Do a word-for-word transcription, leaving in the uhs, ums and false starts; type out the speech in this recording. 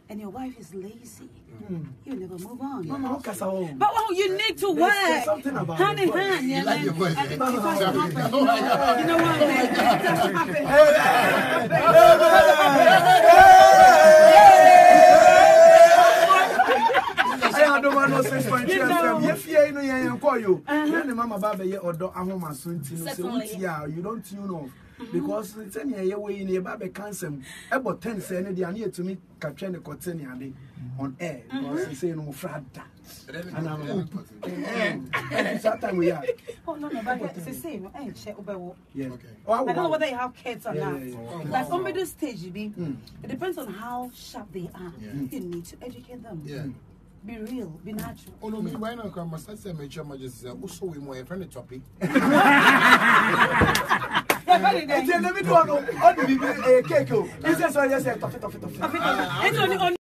and your wife is lazy, mm. you never move on. No, no, no, but oh, you need to work hand in hand. Yeah, like and, and it doesn't happen. You know, you know what? It doesn't I don't want no six point two F M. If you know you call you, then the mama baba ye odo ahoma so ntino se utia you don't tune off. Because it's any way in your baby cancer about ten cents and the near to me capture the cotton on air because you say no frada. And I'm that time we are. Oh no, no, but it's the same. I ain't check over. Yeah. I don't know whether you have kids or not. Like on middle stage, you be. It depends on how sharp they are. You need to educate them. Yeah. Be real, be natural. Oh no, me why not come? My sister made sure my just also we more friendly topic. Let me do on the cake. This is why you say tough, tough, tough. It's only on.